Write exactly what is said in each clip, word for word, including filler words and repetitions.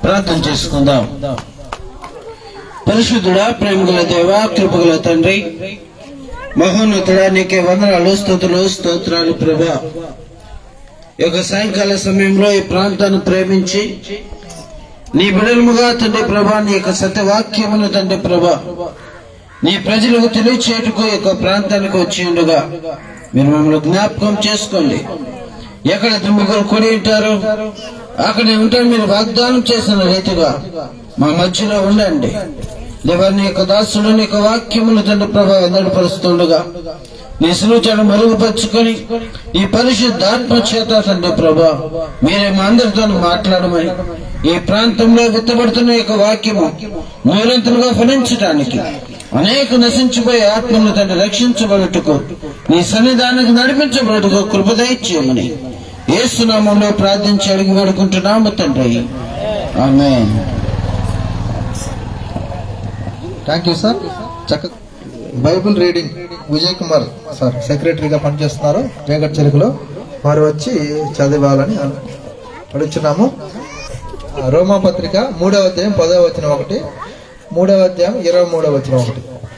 ప్రార్థన చేసుకుందాం. పరిశుద్ధుడా, ప్రేమగల దేవా, కృపగల తండ్రి, మహోన్నతుడా, నీకే వందనాలు, స్తుతులు, స్తోత్రాలు ప్రభా. ఈ యొక్క సాయంకాల సమయంలో ఈ ప్రాంతాన్ని ప్రేమించి నీ బిడలముగా తండ్రి ప్రభా, నీ యొక్క సత్యవాక్యమును తండ్రి ప్రభా నీ ప్రజలకు తెలియచేటుకు ఈ యొక్క ప్రాంతానికి వచ్చి ఉండగా మీరు మమ్మల్ని జ్ఞాపకం చేసుకోండి. ఎక్కడ ముగ్గురు కొడి ఉంటారు అక్కడ ఉంటారు. మీరు వాగ్దానం చేసిన రీతిగా మా మధ్యలో ఉండండి. దేవాన్ని యొక్క దాసుడు నీ యొక్క వాక్యములు తండ్రి ప్రభా వెల్లడిపరుస్తుండగా నీ సులుచను మరుగుపరుచుకొని ఈ పరిశుద్ధాత్మ చేత తండ్రి ప్రభా మీరే మా అందరితో మాట్లాడమని, ఈ ప్రాంతంలో విత్తబడుతున్న యొక్క వాక్యము నూరంతలుగా ఫలించడానికి, అనేక నశించిపోయే ఆత్మను తండ్రి రక్షించబడుటకు, నీ సన్నిధానానికి నడిపించబడుటకు కృప దయచేయమని యేసు నామములో ప్రార్థించి అడిగి వేడుకుంటున్నాము తండ్రి, ఆమేన్. Thank you sir. చక్క Bible reading Vijay Kumar sir సెక్రటరీగా పనిచేస్తున్నారు వేగట్ చెరుకులో. వారు వచ్చి చదవాలని అడుగుతున్నాము. రోమా పత్రిక మూడవ అధ్యాయం పదవ వచనం ఒకటి, మూడవ అధ్యాయం ఇరవై మూడవ వచనం ఒకటి.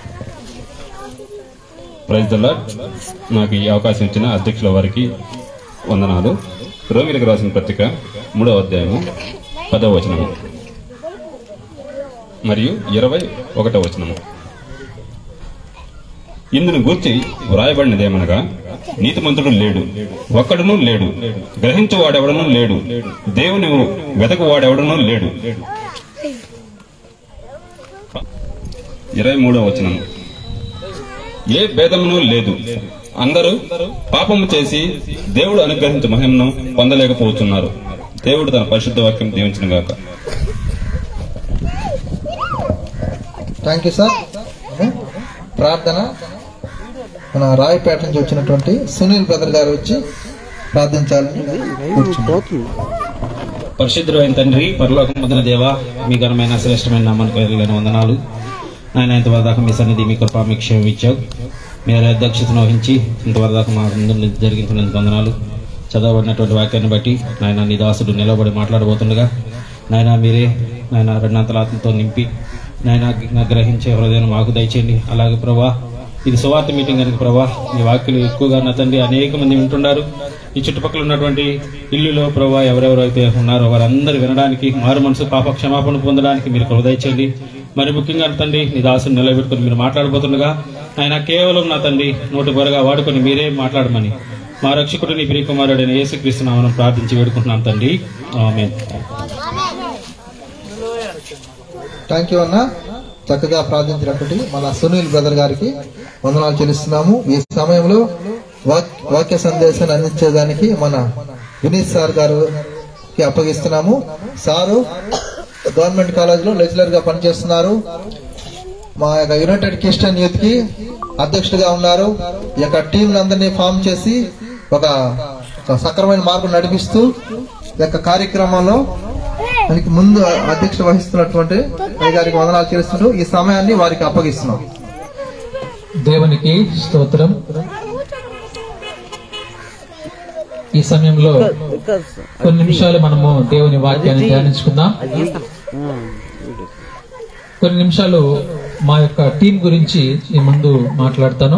Praise the lord. నాకు ఈ అవకాశం ఇచ్చిన అధ్యక్షుల వారికి వందనాలు. రోమిలకు రాసిన పత్రిక మూడవ అధ్యాయము పదవ వచనము మరియు ఇరవై ఒకటవ వచనము. ఇందును గూర్చి వ్రాయబడినదేమనగా, నీతిమంతుడు లేడు, ఒక్కడునూ లేడు, గ్రహించు వాడెవడనూ లేడు, దేవుని వెతకు వాడెవడనూ లేడు. ఇరవై మూడవ వచనము. ఏ భేదమును లేదు, అందరూ పాపము చేసి దేవుడు అనుగ్రహించే మహిమను పొందలేకపోతున్నారు. దేవుడు తన పరిశుద్ధ వాక్యం దీవించును గాక. Thank you sir. ప్రార్థన మన రాయపేట నుంచి వచ్చినటువంటి సునీల్ బ్రదర్ గారు వచ్చి ప్రార్థించాలని కూర్చుంటారు. పరిశుద్ధుడైన తండ్రి, పరలోకం పొందిన దేవ, మీ ఘనమైన శ్రేష్టమైన నామానికి వెళ్ళిన వందనాలు. ఆయన ఇంతవరకు దాకా మీ సన్నిధి, మీ కృప, మీ క్షేమం ఇచ్చావు. మీరు అధ్యక్షతను వహించి ఇంతవరకు దాకా మా ముందు జరిగించినందుకు వందనాలు. చదవబడినటువంటి వాక్యాన్ని బట్టి నాయన నీ దాసుడు నిలబడి మాట్లాడబోతుండగా నాయన మీరే నాయన రెండంతల ఆత్మతో నింపి నాయన గ్రహించే హృదయాన్ని మాకు దయచేయండి. అలాగే ప్రభా, ఇది సువార్త మీటింగ్ కనుక ప్రభా ఈ వాక్యలు ఎక్కువగా నా తండ్రి అనేక మంది వింటున్నారు. ఈ చుట్టుపక్కల ఉన్నటువంటి ఇల్లులో ప్రభా ఎవరెవరు అయితే ఉన్నారో వారందరూ వినడానికి, మారు మనసు పాప క్షమాపణ పొందడానికి మీరు కృప దయచేయండి. మరి ముఖ్యంగా తండ్రి నీ దాసుని నిలబెట్టుకుని మీరు మాట్లాడబోతుండగా ఆయన కేవలం నా తండ్రి నోటి బొరగా వాడుకొని మీరే మాట్లాడమని మా రక్షకుడు నీ ప్రియకుమారుడైన యేసుక్రీస్తు నామమున ప్రార్థించి వేడుకుంటున్నాం తండ్రి, ఆమేన్. థ్యాంక్ యూ అన్న. చక్కగా ప్రార్థించినటువంటి మన సునీల్ బ్రదర్ గారికి వందనాలు చెల్లిస్తున్నాము. ఈ సమయంలో వాక్య సందేశాన్ని అందించేదానికి మన వినీత్ సార్ గారికి అప్పగిస్తున్నాము. సారు గవర్నమెంట్ కాలేజ్ లో లెక్చరర్ గా పనిచేస్తున్నారు. మా యొక్క యునైటెడ్ క్రిస్టియన్ యూత్ కి అధ్యక్షుడిగా ఉన్నారు. ఈ యొక్క టీం అందరినీ ఫామ్ చేసి ఒక సక్రమైన మార్గం నడిపిస్తూ ఈ యొక్క కార్యక్రమంలో దానికి ముందు అధ్యక్షత వహిస్తున్నటువంటి గారికి వందనాలు చేస్తుంటూ ఈ సమయాన్ని వారికి అప్పగిస్తున్నాం. దేవునికి స్తోత్రం. ఈ సమయంలో కొన్ని నిమిషాలు మనము దేవుని వాక్యాన్ని ధ్యానించుకుందాం. కొన్ని నిమిషాలు మా యొక్క టీం గురించి ఈ ముందు మాట్లాడతాను.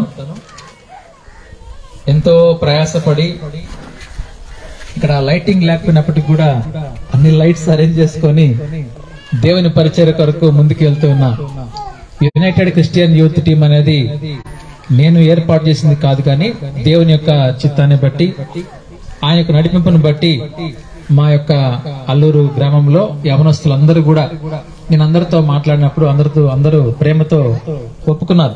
ఎంతో ప్రయాసపడి ఇక్కడ లైటింగ్ లేకపోయినప్పటికీ కూడా అన్ని లైట్స్ అరేంజ్ చేసుకొని దేవుని పరిచయ కొరకు ముందుకు వెళ్తున్న యునైటెడ్ క్రిస్టియన్ యూత్ టీం అనేది నేను ఏర్పాటు చేసింది కాదు, కానీ దేవుని యొక్క చిత్తాన్ని బట్టి, ఆయన యొక్క నడిపింపును బట్టి మా యొక్క అల్లూరు గ్రామంలో యవనస్తులందరూ కూడా నేను అందరితో మాట్లాడినప్పుడు అందరితో అందరూ ప్రేమతో ఒప్పుకున్నారు.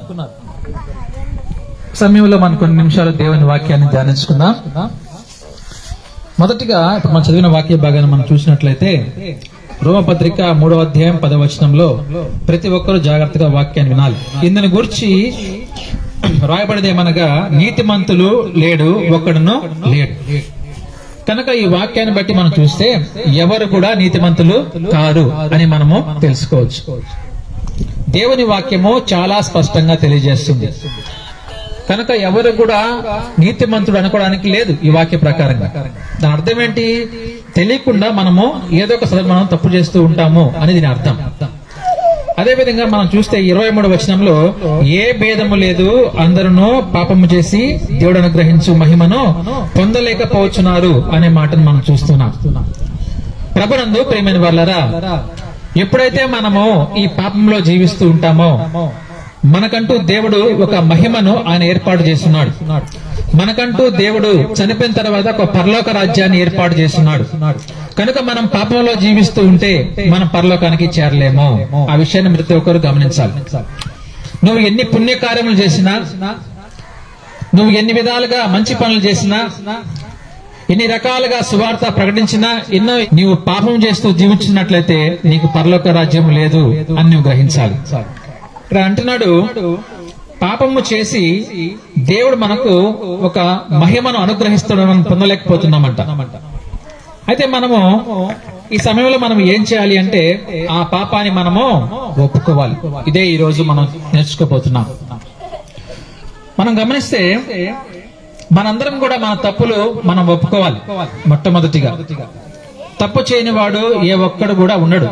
సమయంలో మనం కొన్ని నిమిషాలు దేవుని వాక్యాన్ని ధ్యానించుకుందాం. మొదటిగా ఇప్పుడు మనం చదివిన వాక్య భాగాన్ని మనం చూసినట్లయితే రోమపత్రిక మూడవ అధ్యాయం పదవ వచనంలో ప్రతి ఒక్కరూ జాగ్రత్తగా వాక్యాన్ని వినాలి. ఇందుని గురించి రాయబడేదేమనగా, నీతిమంతులు లేడు, ఒక్కడును లేడు. కనుక ఈ వాక్యాన్ని బట్టి మనం చూస్తే ఎవరు కూడా నీతిమంతులు కారు అని మనము తెలుసుకోవచ్చు. దేవుని వాక్యము చాలా స్పష్టంగా తెలియజేస్తుంది. కనుక ఎవరు కూడా నీతిమంతుడు అనుకోవడానికి లేదు ఈ వాక్య ప్రకారంగా. దాని అర్థం ఏంటి? తెలియకుండా మనము ఏదో ఒక సందర్భంలో మనం తప్పు చేస్తూ ఉంటాము అని దీని అర్థం. అదే విధంగా మనం చూస్తే ఇరవై మూడు వచనంలో ఏ భేదము లేదు, అందరూ పాపము చేసి దేవుడు అనుగ్రహించు మహిమను పొందలేకపోతున్నారు అనే మాటను మనం చూస్తున్నాం. ప్రభునందు ప్రియమైన వాళ్ళరా, ఎప్పుడైతే మనము ఈ పాపంలో జీవిస్తూ ఉంటామో మనకంటూ దేవుడు ఒక మహిమను ఆయన ఏర్పాటు చేస్తున్నాడు. మనకంటూ దేవుడు చనిపోయిన తర్వాత ఒక పరలోక రాజ్యాన్ని ఏర్పాటు చేస్తున్నాడు. కనుక మనం పాపంలో జీవిస్తూ ఉంటే మనం పరలోకానికి చేరలేము. ఆ విషయాన్ని ప్రతి ఒక్కరు గమనించాలి. నువ్వు ఎన్ని పుణ్యకార్యములు చేసినా, నువ్వు ఎన్ని విధాలుగా మంచి పనులు చేసినా, ఎన్ని రకాలుగా సువార్త ప్రకటించినా, ఎన్నో నీవు పాపం చేస్తూ జీవించినట్లయితే నీకు పరలోక రాజ్యం లేదు అని నువ్వు గ్రహించాలి. ఇక్కడ అంటున్నాడు, పాపము చేసి దేవుడు మనకు ఒక మహిమను అనుగ్రహిస్తాడు, మనం పొందలేకపోతున్నామంట. అయితే మనము ఈ సమయంలో మనం ఏం చేయాలి అంటే ఆ పాపాన్ని మనము ఒప్పుకోవాలి. ఇదే ఈ రోజు మనం నేర్చుకోబోతున్నాం. మనం గమనిస్తే మనందరం కూడా మన తప్పులు మనం ఒప్పుకోవాలి. మొట్టమొదటిగా తప్పు చేయని వాడు ఏ ఒక్కడు కూడా ఉండడు.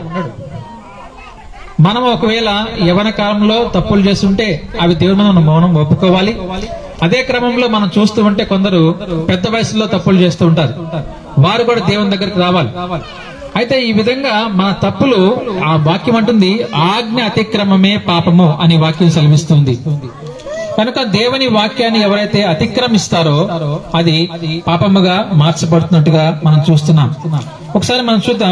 మనం ఒకవేళ యవన కాలంలో తప్పులు చేస్తుంటే అవి దేవుని మనం మౌనం ఒప్పుకోవాలి. అదే క్రమంలో మనం చూస్తూ ఉంటే కొందరు పెద్ద వయసులో తప్పులు చేస్తూ ఉంటారు, వారు కూడా దేవుని దగ్గరికి రావాలి. అయితే ఈ విధంగా మన తప్పులు, ఆ వాక్యం అంటుంది ఆజ్ఞ అతిక్రమమే పాపము అని వాక్యం సెలవిస్తుంది. కనుక దేవుని వాక్యాన్ని ఎవరైతే అతిక్రమిస్తారో అది పాపముగా మార్చబడుతున్నట్టుగా మనం చూస్తున్నాం. ఒకసారి మనం చూద్దాం,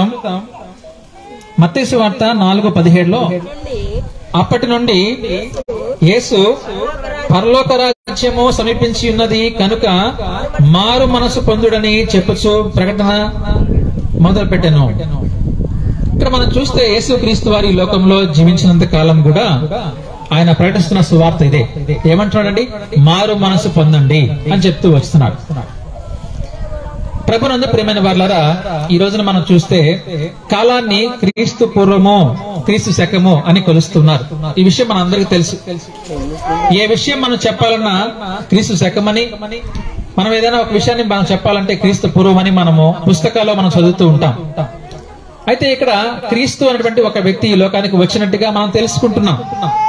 మత్తయి సువార్త నాలుగు పదిహేడులో, అప్పటి నుండి యేసు పరలోక రాజ్యము సమీపించి ఉన్నది కనుక మారు మనసు పొందుడని చెప్పుచు ప్రకటన మొదలు పెట్టాను. ఇక్కడ మనం చూస్తే యేసు క్రీస్తు వారి లోకంలో జీవించినంత కాలం కూడా ఆయన ప్రకటిస్తున్న సువార్త ఇదే. ఏమంటున్నాడండి? మారు మనసు పొందండి అని చెప్తూ వస్తున్నాడు. ప్రభునందు ప్రియమైన వారలారా, ఈ రోజున మనం చూస్తే కాలాన్ని క్రీస్తు పూర్వము, క్రీస్తు శకము అని కొలుస్తున్నారు. ఈ విషయం మన అందరికీ తెలుసు. ఏ విషయం మనం చెప్పాలన్నా క్రీస్తు శకమని, మనం ఏదైనా ఒక విషయాన్ని మనం చెప్పాలంటే క్రీస్తు పూర్వం అని మనము పుస్తకాల్లో మనం చదువుతూ ఉంటాం. అయితే ఇక్కడ క్రీస్తు అనేటువంటి ఒక వ్యక్తి ఈ లోకానికి వచ్చినట్టుగా మనం తెలుసుకుంటున్నాం.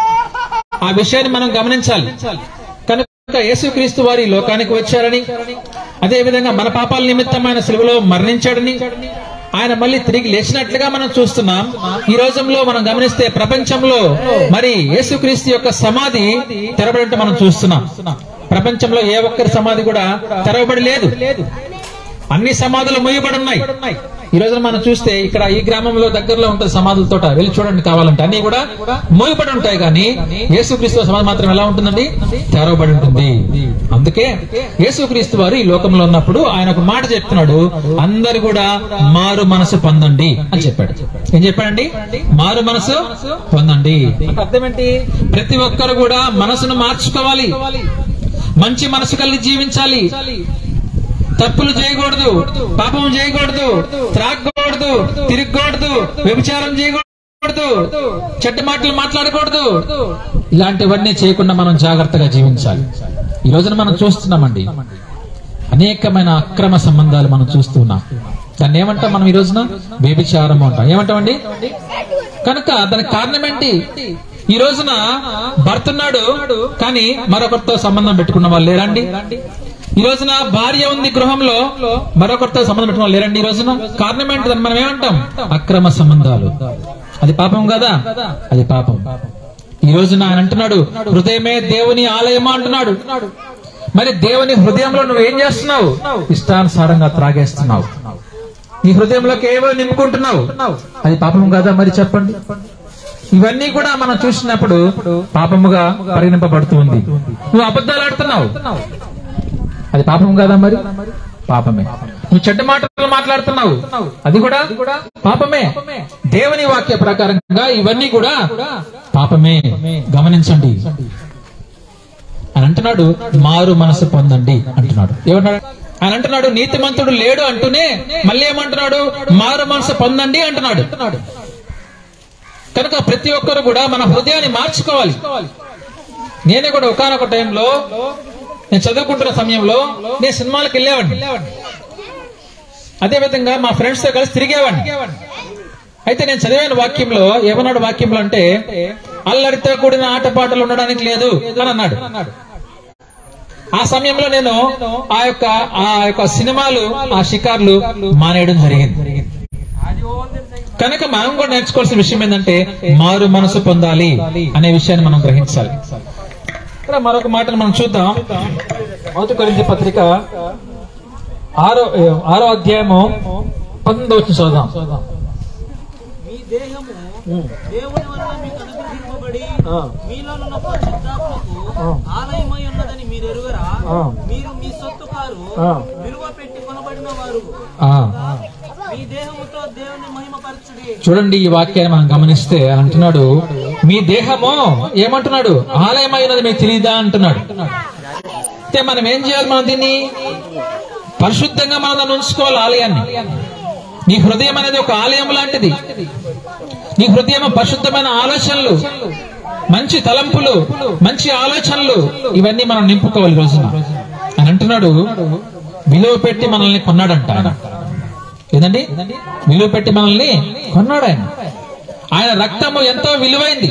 ఆ విషయాన్ని మనం గమనించాలి. కనుక యేసుక్రీస్తు వారి లోకానికి వచ్చారని, అదే విధంగా మన పాపాల నిమిత్తం ఆయన సిలువలో మరణించాడని, ఆయన మళ్ళీ తిరిగి లేచినట్లుగా మనం చూస్తున్నాం. ఈ రోజుల్లో మనం గమనిస్తే ప్రపంచంలో మరి యేసుక్రీస్తు యొక్క సమాధి తెరబడి మనం చూస్తున్నాం. ప్రపంచంలో ఏ ఒక్కరి సమాధి కూడా తెరవబడి లేదు. అన్ని సమాధులు మూయబడి ఉన్నాయి. ఈ రోజున మనం చూస్తే ఇక్కడ ఈ గ్రామంలో దగ్గరలో ఉంటుంది సమాధుల తోట, వెళ్ళి చూడండి కావాలంటే, అన్ని కూడా మూయబడి ఉంటాయి. కానీ యేసుక్రీస్తు సమాధి మాత్రం ఎలా ఉంటుందండి? తెరవబడి ఉంటుంది. అందుకే యేసుక్రీస్తు వారు ఈ లోకంలో ఉన్నప్పుడు ఆయన ఒక మాట చెప్తున్నాడు, అందరు కూడా మారు మనసు పొందండి అని చెప్పాడు. ఏం చెప్పాడండి? మారు మనసు పొందండి. అర్థం ఏంటి? ప్రతి ఒక్కరు కూడా మనసును మార్చుకోవాలి, మంచి మనసు కలిగి జీవించాలి, తప్పులు చేయకూడదు, పాపం చేయకూడదు, త్రాగకూడదు, తిరగకూడదు, వ్యభిచారం చేయకూడదు, చెడ్డ మాటలు మాట్లాడకూడదు. ఇలాంటివన్నీ చేయకుండా మనం జాగ్రత్తగా జీవించాలి. ఈ రోజున మనం చూస్తున్నామండి అనేకమైన అక్రమ సంబంధాలు మనం చూస్తున్నాం. దాన్ని ఏమంటాం మనం ఈ రోజున? వ్యభిచారం అంటాం. ఏమంటామండి? కనుక దానికి కారణం ఏంటి? ఈ రోజున భర్త ఉన్నాడు కానీ మరొకరితో సంబంధం పెట్టుకున్న వాళ్ళు లేరండి. ఈ రోజున భార్య ఉంది గృహంలో, మరొకరితో సంబంధం పెట్టుకున్న వాళ్ళు లేరండి. ఈ రోజున కారణం ఏంటి? దాన్ని మనం ఏమంటాం? అక్రమ సంబంధాలు. అది పాపం కదా? అది పాపం. ఈ రోజున ఆయన అంటున్నాడు, హృదయమే దేవుని ఆలయమా అంటున్నాడు. మరి దేవుని హృదయంలో నువ్వు ఏం చేస్తున్నావు? ఇష్టానుసారంగా త్రాగేస్తున్నావు. నీ హృదయంలోకి ఏవో నింపుకుంటున్నావు. అది పాపం కదా? మరి చెప్పండి. ఇవన్నీ కూడా మనం చూసినప్పుడు పాపముగా పరిగణింపబడుతుంది. నువ్వు అబద్ధాలు ఆడుతున్నావు, అది పాపం కదా? మరి పాపమే. నువ్వు చెడ్డ మాటలు మాట్లాడుతున్నావు, అది కూడా పాపమే. దేవుని వాక్య ప్రకారంగా ఇవన్నీ కూడా పాపమే. గమనించండి. అని అంటున్నాడు, మారు మనసు పొందండి అంటున్నాడు. ఏమన్నాడు? ఆయన అంటున్నాడు, నీతిమంతుడు లేడు అంటూనే మళ్ళీ ఏమంటున్నాడు? మారు మనసు పొందండి అంటున్నాడు. కనుక ప్రతి ఒక్కరు కూడా మన హృదయాన్ని మార్చుకోవాలి. నేనే కూడా ఒకానొక టైంలో, నేను చదువుకుంటున్న సమయంలో నేను సినిమాలకు వెళ్ళేవాడిని. అదే విధంగా మా ఫ్రెండ్స్ తో కలిసి తిరిగేవాడిని. అయితే నేను చదివిన వాక్యంలో ఏమన్నాడు వాక్యంలో అంటే, అల్లరితో కూడిన ఆటపాటలు ఉండడానికి లేదు అని అన్నాడు. ఆ సమయంలో నేను ఆ యొక్క ఆ యొక్క సినిమాలు, ఆ షికార్లు మానేయడం జరిగింది. కనుక మనం కూడా నేర్చుకోవాల్సిన విషయం ఏంటంటే మారు మనసు పొందాలి అనే విషయాన్ని మనం గ్రహించాలి. మరొక మాటను మనం చూద్దాం. మొదటి కొరింథీ పత్రిక ఆరో ఆరో అధ్యాయము పంతొమ్మిది వచ్చి చూద్దాం. మీ దేహము దేవుని వలన మీకు అనుగ్రహింపబడి మీలోనున్న పరిశుద్ధాత్మకు ఆలయమై ఉన్నదని మీరు ఎరుగరా? మీరు మీ సొత్తు కారు, విలువ పెట్టి కొనబడిన వారు. మీ దేహముతో దేవుని మహిమపరచుడి. చూడండి, ఈ వాక్యాన్ని మనం గమనిస్తే అంటున్నాడు, మీ దేహము ఏమంటున్నాడు? ఆలయమై ఉన్నది మీకు తెలియదా అంటున్నాడు. అయితే మనం ఏం చేయాలి? మనం దీన్ని పరిశుద్ధంగా మనం దాన్ని ఉంచుకోవాలి. ఆలయాన్ని, నీ హృదయం అనేది ఒక ఆలయం లాంటిది. నీ హృదయం పరిశుద్ధమైన ఆలోచనలు, మంచి తలంపులు, మంచి ఆలోచనలు, ఇవన్నీ మనం నింపుకోవాలి రోజున అని అంటున్నాడు. విలువ పెట్టి మనల్ని కొన్నాడంట. ఏదండి? విలువ పెట్టి మనల్ని కొన్నాడు ఆయన. ఆయన రక్తము ఎంతో విలువైంది.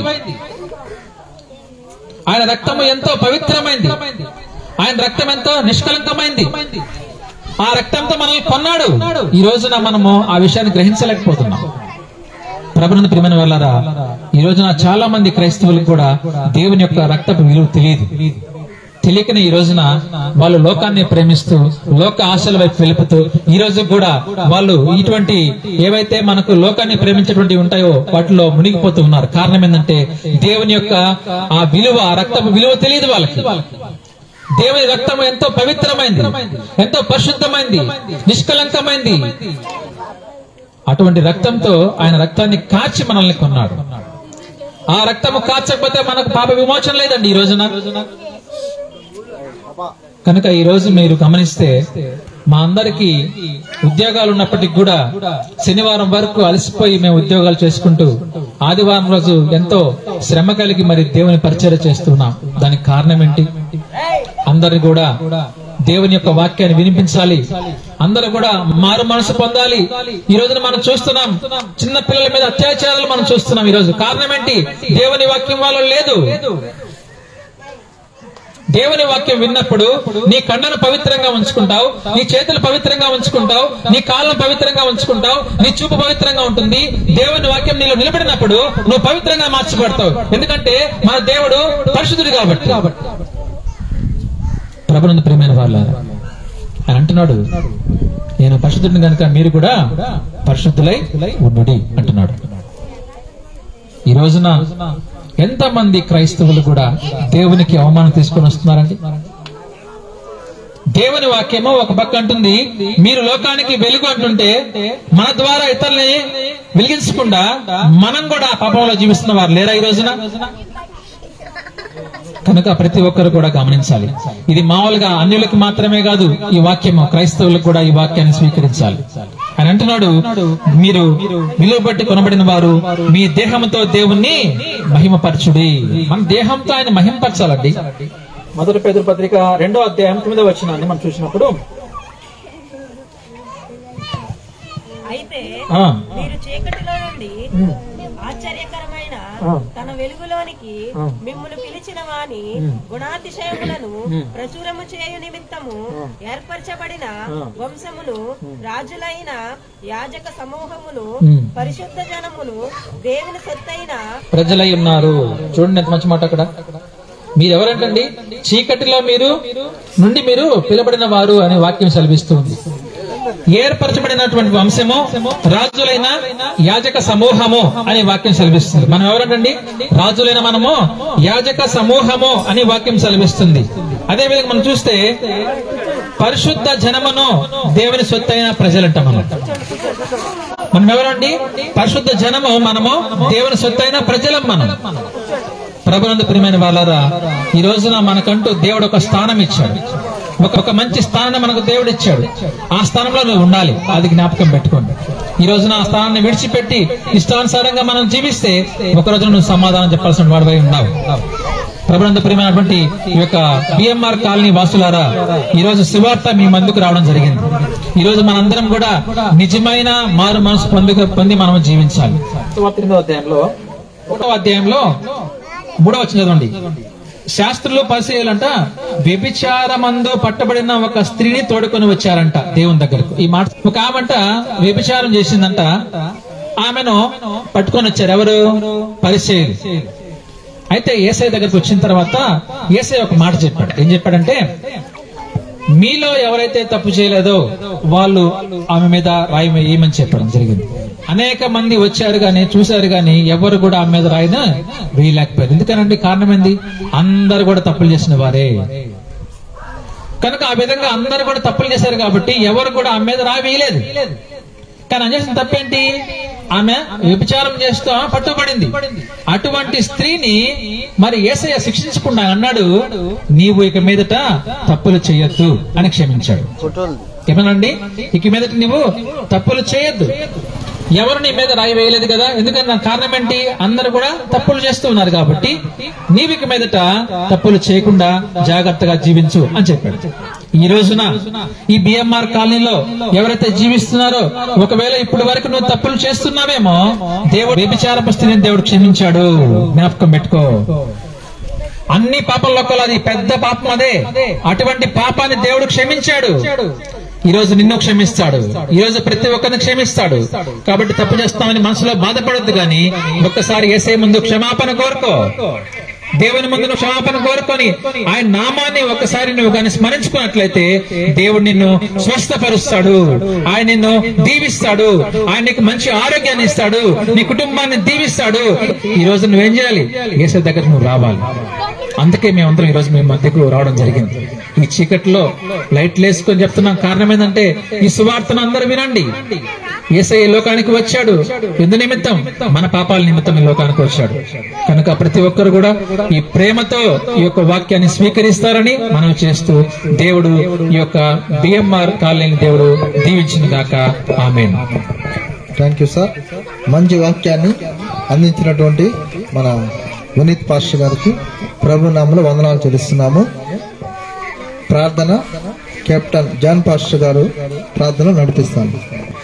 ఆయన రక్తము ఎంతో పవిత్రమైంది. ఆయన రక్తం ఎంతో నిష్కలంకమైంది. ఆ రక్తంతో మనల్ని కొన్నాడు. ఈ రోజున మనము ఆ విషయాన్ని గ్రహించలేకపోతున్నాం. ప్రభునందు ప్రియమైన వాళ్ళారా, ఈ రోజున చాలా మంది క్రైస్తవులకు కూడా దేవుని యొక్క రక్తపు విలువ తెలియదు. తెలియకనే ఈ రోజున వాళ్ళు లోకాన్ని ప్రేమిస్తూ లోక ఆశల వైపు వెలుపుతూ ఈ రోజు కూడా వాళ్ళు ఇటువంటి ఏవైతే మనకు లోకాన్ని ప్రేమించేటువంటి ఉంటాయో వాటిలో మునిగిపోతూ ఉన్నారు. కారణం ఏంటంటే దేవుని యొక్క ఆ విలువ, ఆ రక్తపు విలువ తెలియదు వాళ్ళకి. దేవుని రక్తం ఎంతో పవిత్రమైంది, ఎంతో పరిశుద్ధమైంది, నిష్కలంకమైంది. అటువంటి రక్తంతో ఆయన రక్తాన్ని కాచి మనల్ని కొన్నాడు. ఆ రక్తము కాచకపోతే మనకు పాప విమోచన లేదండి ఈ రోజున. కనుక ఈ రోజు మీరు గమనిస్తే మా అందరికి ఉద్యోగాలు ఉన్నప్పటికీ కూడా శనివారం వరకు అలసిపోయి మేము ఉద్యోగాలు చేసుకుంటూ ఆదివారం రోజు ఎంతో శ్రమ కలిగి మరి దేవుని పరిచర్య చేస్తున్నాం. దానికి కారణం ఏంటి? అందరిని కూడా దేవుని యొక్క వాక్యాన్ని వినిపించాలి. అందరూ కూడా మారు మనసు పొందాలి. ఈ రోజున మనం చూస్తున్నాం, చిన్న పిల్లల మీద అత్యాచారాలు మనం చూస్తున్నాం. ఈ రోజు కారణం ఏంటి? దేవుని వాక్యం వాళ్ళ లేదు. దేవుని వాక్యం విన్నప్పుడు నీ కండను పవిత్రంగా ఉంచుకుంటావు, నీ చేతులు పవిత్రంగా ఉంచుకుంటావు, నీ కాళ్ళను పవిత్రంగా ఉంచుకుంటావు, నీ చూపు పవిత్రంగా ఉంటుంది. దేవుని వాక్యం నీలో నిలబడినప్పుడు నువ్వు పవిత్రంగా మార్చబడతావు. ఎందుకంటే మన దేవుడు పరిశుద్ధుడు కాబట్టి. ప్రభునందు ప్రియమైన వాళ్ళారా, అని అంటున్నాడు, నేను పరిశుద్ధుడిని కనుక మీరు కూడా పరిశుద్ధులై ఉండుడి అంటున్నాడు. ఈ రోజున ఎంతమంది క్రైస్తవులు కూడా దేవునికి అవమానం తీసుకొని వస్తున్నారండి. దేవుని వాక్యమో ఒక పక్క అంటుంది మీరు లోకానికి వెలుగు అంటుంటే, మన ద్వారా ఇతరులని వెలిగించకుండా మనం కూడా పాపంలో జీవిస్తున్న వారు లేరా ఈ రోజున? కనుక ప్రతి ఒక్కరు కూడా గమనించాలి. ఇది మామూలుగా అన్యులకు మాత్రమే కాదు, ఈ వాక్యము క్రైస్తవులకు కూడా ఈ వాక్యాన్ని స్వీకరించాలి. అని అంటున్నాడు, మీరు విలువ బట్టి కొనబడిన వారు మీ దేహంతో దేవుణ్ణి మహిమపరచుడి. మన దేహంతో ఆయన మహిమపరచాలండి. మొదటి పేతురు పత్రిక రెండో అధ్యాయం తొమ్మిదో వచనాన్ని మనం చూసినప్పుడు, అయితే మీరు చీకటిలో నుండి ఆశ్చర్యకరమైన తన వెలుగులోనికి మిమ్మును పిలిచిన వాని గుణాతిశయములను ప్రచురము చేయు నిమిత్తము ఏర్పరచబడిన వంశమును, రాజులైన యాజక సమూహమును, పరిశుద్ధ జనమును, దేవుని సొత్తైన ప్రజలై ఉన్నారు. చూడండి ఎంత మంచి మాట అక్కడ. మీరెవరంటండి? చీకటిలో మీరు నుండి మీరు పిలబడిన వారు అనే వాక్యం సెలవిస్తుంది. ఏర్పరచబడినటువంటి వంశము, రాజులైన యాజక సమూహము అనే వాక్యం సెలవిస్తుంది. మనం ఎవరంటండి? రాజులైన మనము యాజక సమూహము అనే వాక్యం సెలవిస్తుంది. అదే విధంగా మనం చూస్తే పరిశుద్ధ జనమును, దేవుని సొత్తైన ప్రజలంట. మనం మనం ఎవరండి? పరిశుద్ధ జనము, మనము దేవుని సొత్తైన ప్రజలం. మనం ప్రభునందు ప్రియమైన వాళ్ళారా, ఈ రోజున మనకంటూ దేవుడు ఒక స్థానం ఇచ్చాడు. ఒక ఒక మంచి స్థానాన్ని మనకు దేవుడు ఇచ్చాడు. ఆ స్థానంలో నువ్వు ఉండాలి. అది జ్ఞాపకం పెట్టుకోండి. ఈ రోజున ఆ స్థానాన్ని విడిచిపెట్టి ఇష్టానుసారంగా మనం జీవిస్తే ఒక రోజున నువ్వు సమాధానం చెప్పాల్సిన వాడిపై ఉన్నావు. ప్రభునందు ప్రియమైనటువంటి ఈ యొక్క బిఎంఆర్ కాలనీ వాసులారా, ఈ రోజు సువార్త మీ ముందుకు రావడం జరిగింది. ఈ రోజు మనందరం కూడా నిజమైన మారు మనసు పొందుకు పొంది మనం జీవించాలి. ఎనిమిదవ అధ్యాయంలో ఒకటవ అధ్యాయంలో మూడవ వచనం చదవండి. శాస్త్రులు పరిశీలంట వ్యభిచారమందు పట్టబడిన ఒక స్త్రీని తోడుకొని వచ్చారంట దేవుని దగ్గరకు. ఈ మాట ఒక ఆమంట వ్యభిచారం చేసిందంట, ఆమెను పట్టుకొని వచ్చారు. ఎవరు? పరిశీలి. అయితే యేసయ్య దగ్గరకు వచ్చిన తర్వాత యేసయ్య ఒక మాట చెప్పాడు. ఏం చెప్పాడంటే, మీలో ఎవరైతే తప్పు చేయలేదో వాళ్ళు ఆమె మీద రాయి వేయమని చెప్పడం జరిగింది. అనేక మంది వచ్చారు గాని చూశారు గాని ఎవరు కూడా ఆమె మీద రాయిన వేయలేకపోయారు. ఎందుకనండి? కారణం ఏంది? అందరు కూడా తప్పులు చేసిన వారే కనుక ఆ విధంగా అందరు కూడా తప్పులు చేశారు కాబట్టి ఎవరు కూడా ఆమె మీద రాయి వేయలేదు. కానీ అని చేసిన తప్పేంటి? ఆమె వ్యభిచారం చేస్తూ పట్టుబడింది. అటువంటి స్త్రీని మరి యేసయ్య శిక్షించకుండా అన్నాడు, నీవు ఇక మీదట తప్పులు చేయొద్దు అని క్షమించాడు. ఏమనండి? ఇక మీదట నీవు తప్పులు చేయొద్దు. ఎవరు నీ మీద రాయి వేయలేదు కదా, ఎందుకన్నా కారణం ఏంటి? అందరూ కూడా తప్పులు చేస్తూ ఉన్నారు కాబట్టి నీవు ఇక మీదట తప్పులు చేయకుండా జాగ్రత్తగా జీవించు అని చెప్పాడు. ఈ రోజున ఈ బిఎంఆర్ కాలనీలో ఎవరైతే జీవిస్తున్నారో, ఒకవేళ ఇప్పటి వరకు నువ్వు తప్పులు చేస్తున్నావేమో, దేవుడు వ్యభిచారపు స్త్రీని దేవుడు క్షమించాడు. జ్ఞాపకం పెట్టుకో. అన్ని పాపంలో అది పెద్ద పాపం అదే. అటువంటి పాపాన్ని దేవుడు క్షమించాడు. ఈ రోజు నిన్ను క్షమిస్తాడు. ఈ రోజు ప్రతి ఒక్కరిని క్షమిస్తాడు. కాబట్టి తప్పు చేస్తామని మనసులో బాధపడద్దు గాని ఒక్కసారి యేసయ్య ముందు క్షమాపణ కోరుకో. దేవుని ముందు నువ్వు క్షమాపణ కోరుకొని ఆయన నామాన్ని ఒక్కసారి నువ్వు కానీ స్మరించుకున్నట్లయితే దేవుడు నిన్ను స్వస్థపరుస్తాడు. ఆయన నిన్ను దీవిస్తాడు. ఆయన నీకు మంచి ఆరోగ్యాన్ని ఇస్తాడు. నీ కుటుంబాన్ని దీవిస్తాడు. ఈ రోజు నువ్వేం చేయాలి? యేసయ్య దగ్గర నువ్వు రావాలి. అందుకే మేమందరం ఈ రోజు మీ మధ్యకు రావడం జరిగింది. ఈ చీకట్లో లైట్లు వేసుకొని చెప్తున్నాం. కారణం ఏంటంటే ఈ సువార్తను అందరూ వినండి. యేసయ్య లోకానికి వచ్చాడు ఎందు నిమిత్తం? మన పాపాల నిమిత్తం ఈ లోకానికి వచ్చాడు. కనుక ప్రతి ఒక్కరు కూడా ఈ ప్రేమతో ఈ యొక్క వాక్యాన్ని స్వీకరిస్తారని మనం చేస్తూ దేవుడు ఈ యొక్క బిఎంఆర్ కాలనీ దేవుడు దీవించిన గాక. ఆమేన్. Thank you sir. మంచి వాక్యాన్ని అందించినటువంటి మన వినీత్ పాస్టర్ గారికి ప్రభు నామములో వందనాలు చెల్లిస్తున్నాము. ప్రార్థన కెప్టెన్ జాన్ పాస్టర్ గారు ప్రార్థన నడిపిస్తాను.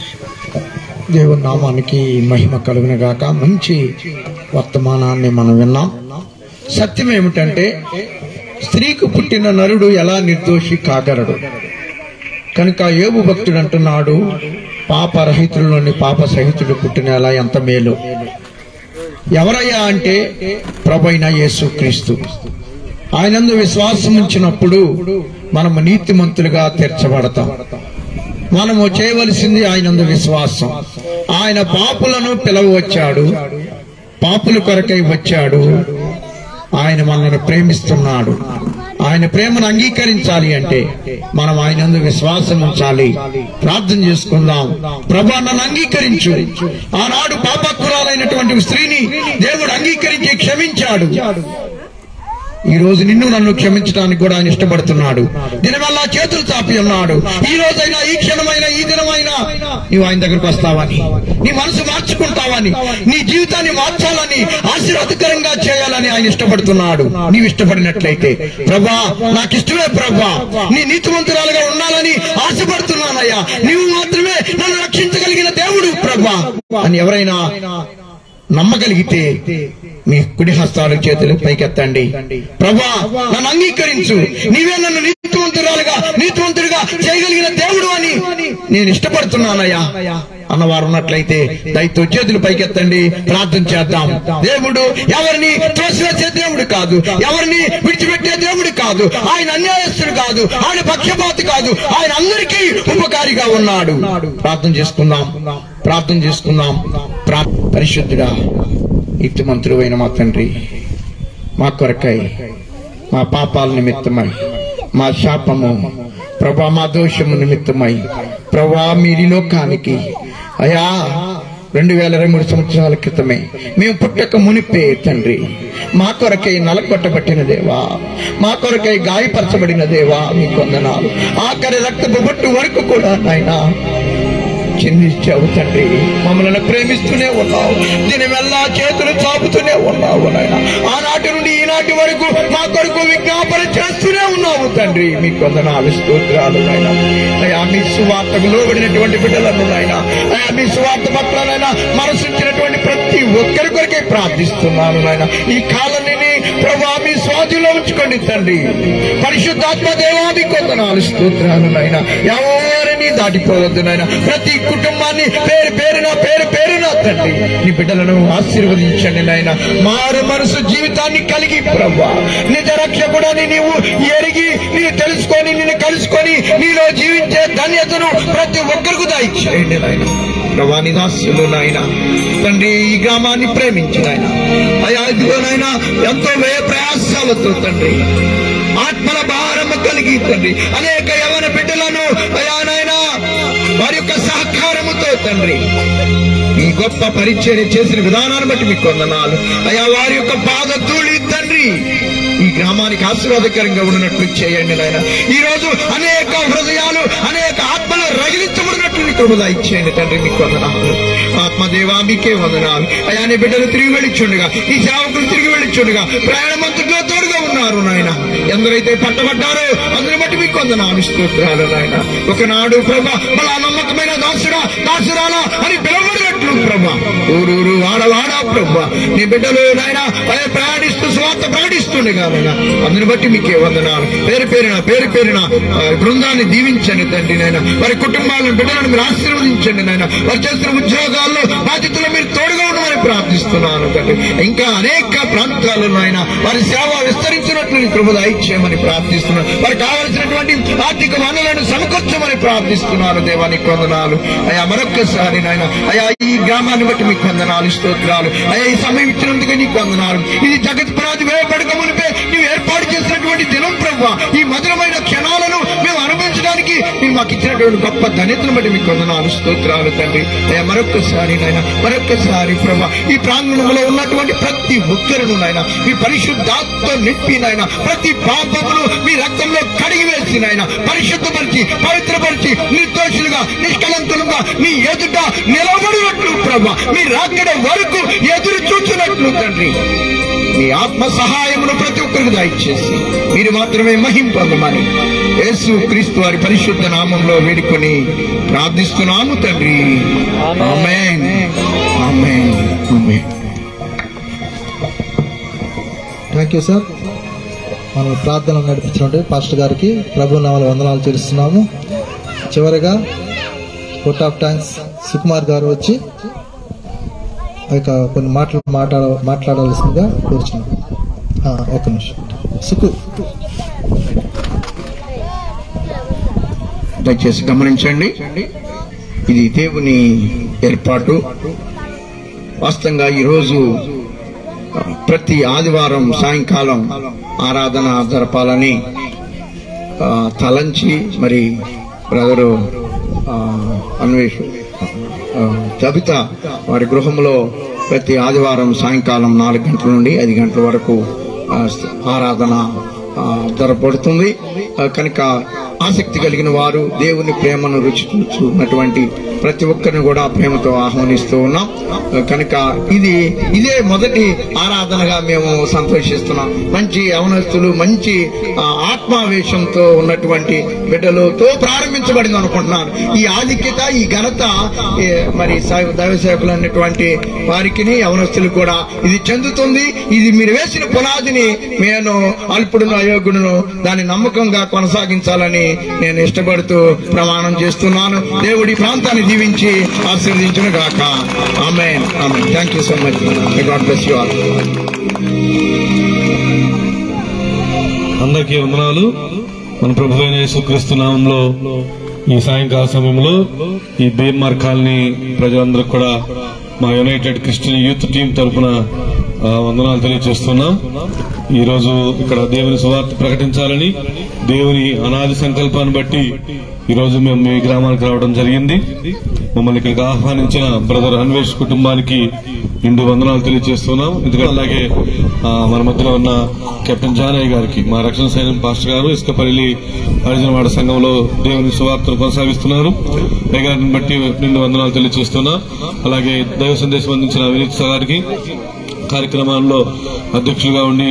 దేవుని నామానికి మహిమ కలుగును గాక. మంచి వర్తమానాన్ని మనం విన్నాం. సత్యం ఏమిటంటే, స్త్రీకు పుట్టిన నరుడు ఎలా నిర్దోషి కాగలడు? కనుక యోబు భక్తుడు అంటున్నాడు, పాపరహితుల్లోని పాప సహితుడు పుట్టిన ఎలా ఎంత మేలు. ఎవరయ్యా అంటే ప్రభువైన యేసుక్రీస్తు. ఆయనందు విశ్వాసం ఉంచినప్పుడు మనము నీతిమంతులుగా తీర్చబడతాం. మనము చేయవలసింది ఆయనందు విశ్వాసం. ఆయన పాపులను పిలవచ్చాడు, పాపుల కొరకై వచ్చాడు. ఆయన మనల్ని ప్రేమిస్తున్నాడు. ఆయన ప్రేమను అంగీకరించాలి అంటే మనం ఆయనందు విశ్వాసం ఉంచాలి. ప్రార్థన చేసుకుందాం. ప్రభువా, నన్ను అంగీకరించు. ఆనాడు పాపకురాలైనటువంటి స్త్రీని దేవుడు అంగీకరించి క్షమించాడు. ఈ రోజు నిన్ను నన్ను క్షమించడానికి కూడా ఆయన ఇష్టపడుతున్నాడు. దినమల్లా చేతులు చాపి ఉన్నాడు. ఈ రోజైనా, ఈ క్షణమైనా, ఈ దినమైనా నీవు ఆయన దగ్గరకు వస్తావని, నీ మనసు మార్చుకుంటావని, నీ జీవితాన్ని మార్చాలని, ఆశీర్వాదకరంగా చేయాలని ఆయన ఇష్టపడుతున్నాడు. నీవు ఇష్టపడినట్లయితే, ప్రభా నాకు ఇష్టమే ప్రభా, నీ నీతిమంతురాలుగా ఉండాలని ఆశపడుతున్నానయ్యా, నీవు మాత్రమే నన్ను రక్షించగలిగిన దేవుడు ప్రభా అని ఎవరైనా నమ్మగలిగితే మీ కుడి హస్తాలు చేతులు పైకెత్తండి. ప్రభా, నన్ను అంగీకరించు. నీవే నన్ను నీతివంతురాలుగా నీతివంతుడిగా చేయగలిగిన దేవుడు అని నేను ఇష్టపడుతున్నానయ్యా అన్నవారు ఉన్నట్లయితే దయతో చేతులు పైకెత్తండి. ప్రార్థన చేద్దాం. దేవుడు ఎవరిని త్రోసివేసే దేవుడు కాదు, ఎవరిని విడిచిపెట్టే దేవుడు కాదు, ఆయన అన్యాయస్తుడు కాదు, ఆయన పక్షపాతి కాదు, ఆయన అందరికీ ఉపకారిగా ఉన్నాడు. ప్రార్థన చేసుకుందాం. ప్రార్థన చేసుకుందాం. పరిశుద్ధుడా, నీతిమంతుడు అయిన మా తండ్రి, మా కొరకై, మా పాపాల నిమిత్తమై, మా శాపము ప్రభా, మా దోషము నిమిత్తమై ప్రభా మీరు లోకానికి అయా రెండు వేల ఇరవై మూడు సంవత్సరాల క్రితమే మేము పుట్టక మునిపే తండ్రి మా కొరకై నలకొట్టబట్టిన దేవా, మా కొరకై గాయపరచబడిన దేవా మీకు వందనాలు. ఆఖరి రక్తపు బొట్టు వరకు కూడా నాయనా చెందించావు తండ్రి. మమ్మల్ని ప్రేమిస్తూనే ఉన్నావు. దీని వల్ల చేతులు చాపుతూనే ఉన్నావు నాయన. ఆనాటి నుండి ఈనాటి ఈనాటి వరకు మా కొరకు విజ్ఞాపన చేస్తూనే ఉన్నాము తండ్రి. మీకు వందనాలు స్తోత్రాలు నాయన. అయా మీ సువార్తకు లోబడినటువంటి బిడ్డలను నాయన, అయా మీ సువార్త పట్లనైనా మనసుచ్చినటువంటి ప్రతి ఒక్కరి కొరకే ప్రార్థిస్తున్నాను నాయన. ఈ కాలాన్ని ప్రభా మీ స్వాధీనంలో ఉంచుకోండి తండ్రి. పరిశుద్ధాత్మ దేవా మీకు వందనాలు స్తోత్రాలు నాయన. ఎవరిని దాటిపోవద్దు నాయన. ప్రతి కుటుంబాన్ని పేరు పేరున పేరు పేరున తండ్రి నీ బిడ్డలను ఆశీర్వదించండి నాయన. మారు మనసు జీవితాన్ని కలిగి ప్రభా నిజ రక్షకుడని నీవు ఎరిగి నీవు తెలుసుకొని నిన్ను కలుసుకొని నీలో జీవించే ధన్యతను ప్రతి ఒక్కరికి దయచేయండి నాయన. ప్రభా నిదాస్యులు నాయన తండ్రి ఈ గ్రామాన్ని ప్రేమించిన ఆయన అయా ఇదిగోనైనా ఎంతో వ్యయ ప్రయాసాలతో తండ్రి ఆత్మల భారము కలిగి తండ్రి అనేక యవన బిడ్డలను అయానైనా వారి యొక్క సహకారముతో తండ్రి ఈ గొప్ప పరిచర్య చేసిన విధానాన్ని బట్టి మీకు వందనాలు. అయా వారి యొక్క పాద ధూళి తండ్రి ఈ గ్రామానికి ఆశీర్వాదకరంగా ఉన్నట్లు చేయండి నాయన. ఈ రోజు అనేక హృదయాలు అనేక ఆత్మలు రగిలించబడినట్లు కృప ఇచ్చేయండి తండ్రి. మీకు వందనాలు ఆత్మదేవా మీకే వందనాలు. అయా నీ బిడ్డలు తిరిగి వెళ్ళిచుండగా ఈ సేవకులు తిరిగి వెళ్ళిచుండగా ప్రయాణమంతట్లో తోడుగా ఉన్నారు నాయన. ఎందరైతే పట్టబడ్డారో అందరి బట్టి మీకు వందనాలు స్తోత్రాలు నాయన. ఒకనాడు ప్రభా మళ్ళా నమ్మకమైన దాసుడా దాసురాలా అని పిలవబడినట్లు ప్రభా ఊరూరు వాడవాడా ప్రభా నీ బిడ్డలు నాయన ప్రయాణిస్తూ స్వార్థ ప్రకటిస్తుండగా నాయన అందరిని బట్టి మీకే వందనాలు. పేరు పేరున పేరు పేరున బృందాన్ని దీవించండి తండ్రి నాయన. వారి కుటుంబాలను బిడ్డలను మీరు ఆశీర్వదించండి నాయన. వారు చేస్తున్న ఉద్యోగాల్లో బాధ్యతలు మీరు తోడుగా ఉండమని ప్రార్థిస్తున్నాను తండ్రి. ఇంకా అనేక ప్రాంతాల్లో నాయన వారి సేవ విస్తరించినట్లు కృప దయచేయమని ప్రార్థిస్తున్నాను. వారికి కావలసినటువంటి ఆర్థిక వనరులను సమకూర్చమని ప్రార్థిస్తున్నాను దేవానికి వందనాలు. అయా మరొక్కసారి నాయన అయా ఈ గ్రామాన్ని బట్టి మీకు వందనాలు స్తోత్రాలు. అయా ఈ సమయం ఇచ్చినందుకు నీకు వందనాలు. ఇది జగత్ పునాది వేయబడక మునిపే నీవు ఏర్పాటు చేసినటువంటి దినం ప్రభు ఈ మధురమైన క్షణాలను మేము అనుభవించడానికి మీరు మాకు ఇచ్చినటువంటి గొప్ప ధన్యతను బట్టి మీకు వందనాలు స్తోత్రాలు తండ్రి. అయా మరొక్కసారి నాయన మరొక్కసారి ప్రభు ఈ ప్రాంగణంలో ఉన్నటువంటి ప్రతి ఒక్కరును నాయన మీ పరిశుద్ధాత్మ నింపి నాయన ప్రతి పాపమును మీ రక్తంలో కడిగి వేసి నాయన పరిశుద్ధపరిచి పవిత్రపరిచి నిర్దోషులుగా నిష్కలంకులుగా మీ ఎదుట నిలబడినట్లు ప్రభు మీ రాకడ వరకు ఎదురు చూచినట్లు తండ్రి మీ ఆత్మ సహాయమును ప్రతి ఒక్కరికి దయచేసి మీరు మాత్రమే మహిమ పొందమని యేసు క్రీస్తు వారి పరిశుద్ధ నామంలో వేడుకొని ప్రార్థిస్తున్నాము తండ్రి. Amen amen amen. Thank you sir. మనం ప్రార్థన నడిపించినట్టు పాస్టర్ గారికి ప్రభు నామములో వందనాలు చెల్లిస్తున్నాము. చివరిగా కోట్ ఆఫ్ థ్యాంక్స్ సుకుమార్ గారు వచ్చి ఇక కొన్ని మాటలు మాట్లాడ మాట్లాడాల్సిందిగా కోరుచున్నాం. ఒక నిమిషం సుకు. దయచేసి గమనించండి, ఇది దేవుని ఏర్పాటు. వాస్తవంగా ఈరోజు ప్రతి ఆదివారం సాయంకాలం ఆరాధన జరపాలని తలంచి మరి బ్రదరు అన్వేష్ జబితా వారి గృహంలో ప్రతి ఆదివారం సాయంకాలం నాలుగు గంటల నుండి ఐదు గంటల వరకు ఆరాధన జరపబడుతుంది. కనుక ఆసక్తి కలిగిన వారు దేవుని ప్రేమను రుచి చూస్తున్నటువంటి ప్రతి ఒక్కరిని కూడా ప్రేమతో ఆహ్వానిస్తూ ఉన్నాం. కనుక ఇది ఇదే మొదటి ఆరాధనగా మేము సంతోషిస్తున్నాం. మంచి యవనస్తులు మంచి ఆత్మావేశంతో ఉన్నటువంటి బిడ్డలతో ప్రారంభించబడింది అనుకుంటున్నాను. ఈ ఆధిక్యత ఈ ఘనత మరి దైవ సేవకులు అన్నటువంటి వారికి యవనస్తులు కూడా ఇది చెందుతుంది. ఇది మీరు వేసిన పునాదిని నేను అల్పుడును అయోగ్యుడును దాన్ని నమ్మకంగా కొనసాగించాలని నేను ఇష్టపడుతూ ప్రమాణం చేస్తున్నాను. దేవుడి ప్రాంతాన్ని దీవించి ఆశీర్వదించును గాక. Amen amen. Thank you so much. God bless you all. అందరికీ వందనాలు. మన ప్రభువైన యేసుక్రీస్తు నామంలో ఈ సాయంకాల సమయంలో ఈ బీఎంఆర్ కాలనీ ప్రజలందరూ కూడా మా యునైటెడ్ క్రిస్టియన్ యూత్ టీం తరఫున వందనాలు తెలియజేస్తున్నాం. ఈ రోజు ఇక్కడ దేవుని సువార్త ప్రకటించాలని దేవుని అనాది సంకల్పాన్ని బట్టి ఈ రోజు మేము మీ గ్రామానికి రావడం జరిగింది. మమ్మల్ని ఇక్కడికి ఆహ్వానించిన బ్రదర్ అన్వేష్ కుటుంబానికి నిండు వందనాలు తెలియజేస్తున్నాం. ఎందుకంటే అలాగే మన మధ్యలో ఉన్న కెప్టెన్ జానయ్య గారికి మా రక్షణ సైన్యం పాస్టర్ గారు ఇసుకపల్లి హరిజనవాడ సంఘంలో దేవుని సువార్తను కొనసాగిస్తున్నారు. గారిని బట్టి నిండు వందనాలు తెలియజేస్తున్నాం. అలాగే దైవ సందేశం అందించిన వినీత్ గారికి కార్యక్రమాల్లో అధ్యక్షులుగా ఉండి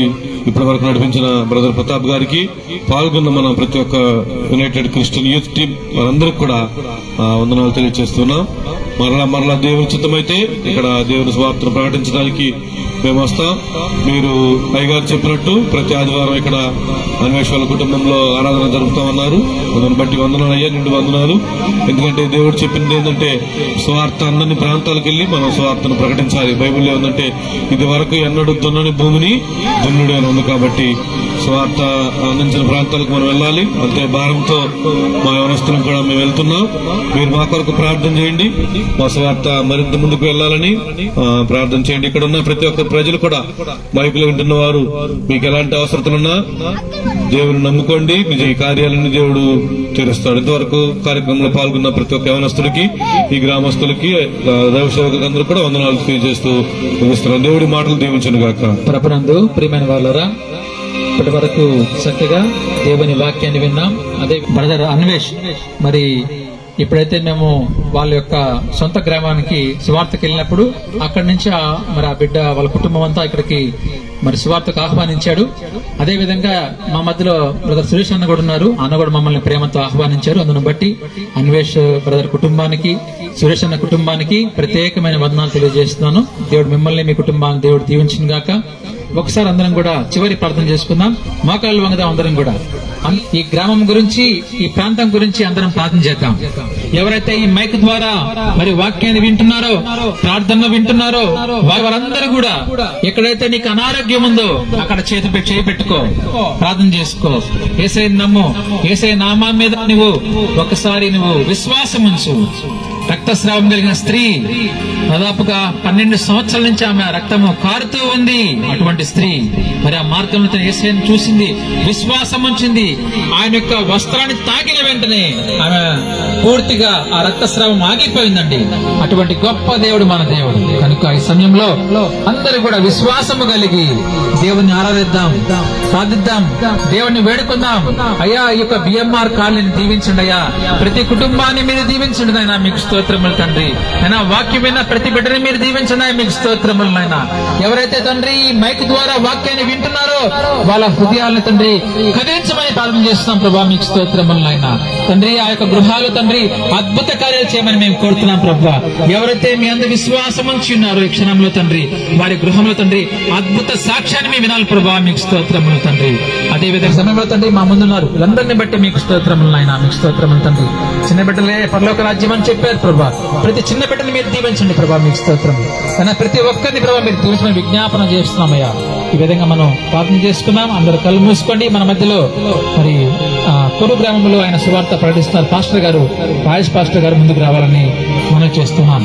ఇప్పటి వరకు నడిపించిన బ్రదర్ ప్రతాప్ గారికి, పాల్గొన్న మన ప్రతి ఒక్క యునైటెడ్ క్రిస్టియన్ యూత్ టీం వారందరికి కూడా వందనాలు తెలియజేస్తున్నాం. మరలా మరలా దేవుని చిత్తమైతే ఇక్కడ దేవుని స్వార్థను ప్రకటించడానికి మేము వస్తాం. మీరు అయ్యగారు చెప్పినట్టు ప్రతి ఆదివారం ఇక్కడ అన్వేషణ కుటుంబంలో ఆరాధన జరుపుతామన్నారు. దాన్ని బట్టి వందనాలు అయ్యా, నిండు వందనాలు. ఎందుకంటే దేవుడు చెప్పింది ఏంటంటే స్వార్థ అన్ని ప్రాంతాలకు వెళ్లి మనం స్వార్థను ప్రకటించాలి. బైబిల్లో ఏంటంటే ఇది వరకు ఎన్నడూ దున్నని భూమిని దున్నుడు అని ఉంది. కాబట్టి స్వార్థ అందించిన ప్రాంతాలకు మనం వెళ్ళాలి. అంతే భారంతో మా యవనస్తులం కూడా మేము వెళ్తున్నాం. మీరు మా కొరకు ప్రార్థన చేయండి. మా స్వార్థ మరింత ముందుకు వెళ్లాలని ప్రార్థన చేయండి. ఇక్కడ ఉన్న ప్రతి ఒక్క ప్రజలు కూడా, మైకులు వింటున్న వారు, మీకు ఎలాంటి అవసరతలున్నా దేవుని నమ్ముకోండి. నిజ ఈ కార్యాలన్నీ దేవుడు తీరుస్తాడు. ఇంతవరకు కార్యక్రమంలో పాల్గొన్న ప్రతి ఒక్క యవనస్తులకి, ఈ గ్రామస్తులకి, దైవ సేవకులందరూ కూడా వందనాలు తెలియజేస్తూ ముగిస్తున్నాను. దేవుడి మాటలు దీవించను గాక. ప్రభునందు ప్రియమైన వాళ్ళరా, ఇప్పటి వరకు చక్కగా దేవుని వాక్యాన్ని విన్నాం. అదే బ్రదర్ అన్వేష్, మరి ఇప్పుడైతే మేము వాళ్ళ యొక్క సొంత గ్రామానికి సువార్తకు వెళ్ళినప్పుడు అక్కడి నుంచి మరి ఆ బిడ్డ వాళ్ళ కుటుంబం అంతా ఇక్కడికి మరి సువార్తకు ఆహ్వానించాడు. అదే విధంగా మా మధ్యలో బ్రదర్ సురేష్ అన్న కూడా ఉన్నారు. అన్న కూడా మమ్మల్ని ప్రేమతో ఆహ్వానించారు. అందును బట్టి అన్వేష్ బ్రదర్ కుటుంబానికి, సురేష్ అన్న కుటుంబానికి ప్రత్యేకమైన వందనాలు తెలియజేస్తున్నాను. దేవుడు మిమ్మల్ని, మీ కుటుంబాన్ని దేవుడు దీవించిన గాక. ఒకసారి అందరం కూడా చివరి ప్రార్థన చేసుకుందాం. మోకాళ్ళు వంగదాం అందరం కూడా. ఈ గ్రామం గురించి, ఈ ప్రాంతం గురించి అందరం ప్రార్థన చేద్దాం. ఎవరైతే ఈ మైక్ ద్వారా మరి వాక్యాన్ని వింటున్నారో, ప్రార్థన వింటున్నారో, వారందరూ కూడా ఎక్కడైతే నీకు అనారోగ్యం ఉందో అక్కడ చేతి చేయి పెట్టుకో, ప్రార్థన చేసుకో. యేసయ్య నమ్ము, యేసయ్య నామా మీద నువ్వు ఒకసారి నువ్వు విశ్వాసం ఉంచు. రక్తస్రావం కలిగిన స్త్రీ దాదాపుగా పన్నెండు సంవత్సరాల నుంచి ఆమె రక్తము కారుతూ ఉంది. అటువంటి స్త్రీ మరి ఆ మార్గంలో యేసయ్యను చూసింది, విశ్వాసం ఉంచింది. ఆయన యొక్క వస్త్రాన్ని తాకిన వెంటనే ఆమె పూర్తిగా ఆ రక్తస్రావం ఆగిపోయిందండి. అటువంటి గొప్ప దేవుడు మన దేవుడు. కనుక ఈ సమయంలో అందరూ కూడా విశ్వాసము కలిగి దేవుని ఆరాధిద్దాం, ప్రార్థిద్దాం, దేవుని వేడుకుందాం. అయ్యా, ఈ యొక్క బిఎంఆర్ కాలనీని దీవించండి అయ్యా. ప్రతి కుటుంబాన్ని మీరు దీవించండి నాయనా, మీకు స్తోత్రములు తండ్రి. అయినా వాక్యం విన్న ప్రతి బిడ్డని మీరు దీవించండి, మీకు స్తోత్రములు నాయనా. ఎవరైతే తండ్రి ఈ మైక్ ద్వారా వాక్యాన్ని వింటున్నారో వాళ్ళ హృదయాలను తండ్రి కదిలించమని ప్రార్థన చేస్తున్నాం ప్రభా, మీకు స్తోత్రములు నాయనా. తండ్రి ఆ యొక్క గృహాలు తండ్రి అద్భుత కార్యాలు చేయమని మేము కోరుతున్నాం ప్రభా. ఎవరైతే మీ అందరి విశ్వాసం ఉంచి ఉన్నారో ఈ క్షణంలో తండ్రి వారి గృహంలో తండ్రి అద్భుత సాక్ష్యాన్ని మేము వినాలి ప్రభా, మీకు స్తోత్రములు తండ్రి. అదే విధంగా సమయంలో తండ్రి మా ముందున్నారు వీళ్ళందరినీ బట్టి మీకు స్తోత్రములు నాయనా, మీకు స్తోత్రములు తండ్రి. చిన్న బిడ్డలే పరలోక రాజ్యం అని చెప్పారు ప్రభా. ప్రతి చిన్న బిడ్డని మీరు దీవించండి ప్రభా, మీకు స్తోత్రం. కానీ ప్రతి ఒక్కరిని ప్రభా మీరు దీవించమని విజ్ఞాపన చేస్తున్నామయ్యా. ఈ విధంగా మనం ప్రార్థన చేసుకున్నాం. అందరూ కళ్ళు మూసుకోండి. మన మధ్యలో మరి కొరు గ్రామంలో ఆయన సువార్త ప్రకటిస్తున్నారు పాస్టర్ గారు, రాజేష్ పాస్టర్ గారు ముందుకు రావాలని మనం చేస్తున్నాం.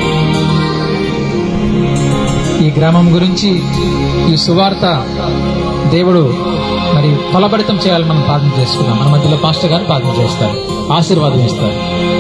ఈ గ్రామం గురించి ఈ సువార్త దేవుడు మరి ఫలభరితం చేయాలని మనం ప్రార్థన చేసుకున్నాం. మన మధ్యలో పాస్టర్ గారు ప్రార్థన చేస్తారు, ఆశీర్వాదం ఇస్తారు.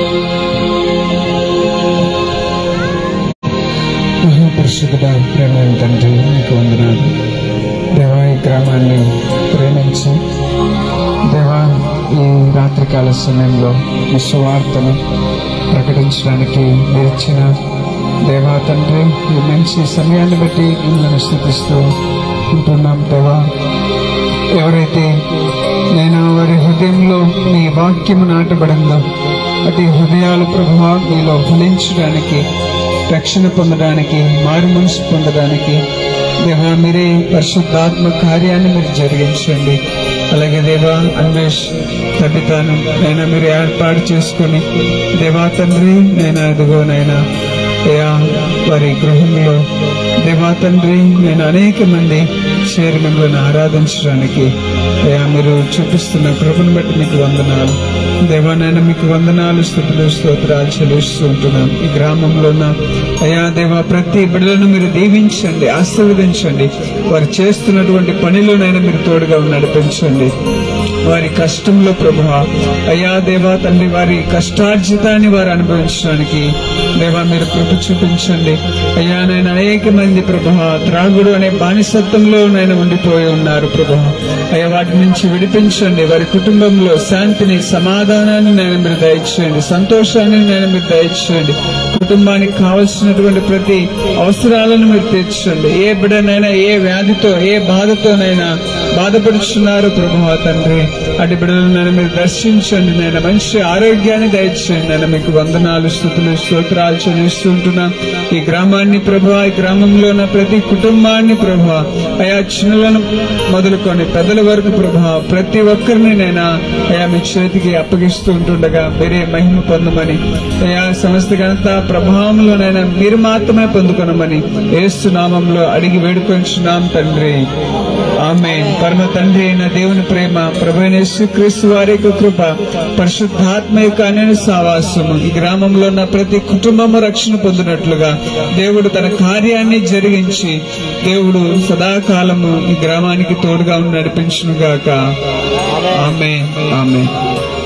మహాపరిశుద్ధ ప్రేమ తండ్రి, మీకు వందనాలు దేవా. ఈ గ్రామాన్ని ప్రేమించి దేవా, ఈ రాత్రికాల సమయంలో ఈ సువార్తను ప్రకటించడానికి మీరు ఇచ్చిన దేవా తండ్రి ఈ మంచి సమయాన్ని బట్టి మిమ్మల్ని స్తుతిస్తూ ఉంటున్నాం దేవా. ఎవరైతే నేను వారి హృదయంలో మీ వాక్యము నాటబడిందో అటు హృదయాలు ప్రభువా మీలో ఫలించడానికి, రక్షణ పొందడానికి, మారు మనసు పొందడానికి దేవా మీరే పరిశుద్ధాత్మ కార్యాన్ని మీరు జరిగించండి. అలాగే దేవా అన్వేష్ తబితాను నైనా మీరు ఏర్పాటు చేసుకొని దేవా తండ్రి నేను అదిగోనైనా అయ్యా వారి గృహంలో దేవా తండ్రి నేను అనేక మంది చేరి మిమ్మల్ని ఆరాధించడానికి అయ్యా మీరు చూపిస్తున్న కృపను బట్టి మీకు వందనాలు దేవా. నాయన మీకు వందనాలు, స్తుతులు, స్తోత్రాలు చెల్లిస్తూ ఉంటున్నాం. ఈ గ్రామంలో ఉన్న అయ్యా దేవా ప్రతి బిడ్డలను మీరు దీవించండి, ఆశీర్వదించండి. వారు చేస్తున్నటువంటి పనిలోనైనా మీరు తోడుగా నడిపించండి. వారి కష్టంలో ప్రభువా అయ్యా దేవా తండ్రి వారి కష్టార్జితాన్ని వారు అనుభవించడానికి దేవా మీరు కృప చూపించండి అయ్యా నేను అనేక మంది ప్రభువా త్రాగుడు అనే బానిసత్వంలో నేను ఉండిపోయి ఉన్నారు ప్రభువా అయ్యా వాటి నుంచి విడిపించండి వారి కుటుంబంలో శాంతిని సమాధానాన్ని నేను మీరు దయచేయండి సంతోషాన్ని నేను మీరు దయచేయండి కుటుంబానికి కావలసినటువంటి ప్రతి అవసరాలను మీరు తీర్చండి ఏ బిడ్డనైనా ఏ వ్యాధితో ఏ బాధతోనైనా బాధపడుచున్నారు ప్రభువా తండ్రి అటు బిడ్డలను నేను మీరు దర్శించండి నేను మంచి ఆరోగ్యాన్ని దయచేయండి నేను మీకు వందనాలు స్తుతులు స్తోత్రాలు చెల్లిస్తుంటున్నా ఈ గ్రామాన్ని ప్రభువా ఈ గ్రామంలో ఉన్న ప్రతి కుటుంబాన్ని ప్రభువా అయా చిన్నలను మొదలుకొని పెద్దల వరకు ప్రభువా ప్రతి ఒక్కరిని నేను అయా మీ చేతికి అప్పగిస్తూ ఉంటుండగా మీరే మహిమ పొందమని అయా సమస్త ఘనత ప్రభావంలోనైనా మీరు మాత్రమే పొందుకొనమని యేసు నామంలో అడిగి వేడుకొంచున్నాం తండ్రి ఆమేన్. పరమ తండ్రి అయిన దేవుని ప్రేమ ప్రభువైన యేసుక్రీస్తు వారి యొక్క కృప పరిశుద్ధాత్మ యొక్క అన్యోన్య సహవాసము ఈ గ్రామంలో ఉన్న ప్రతి కుటుంబము రక్షణ పొందినట్లుగా దేవుడు తన కార్యాన్ని జరిగించి దేవుడు సదాకాలము ఈ గ్రామానికి తోడుగా ఉండి నడిపించును గాక ఆమేన్ ఆమేన్.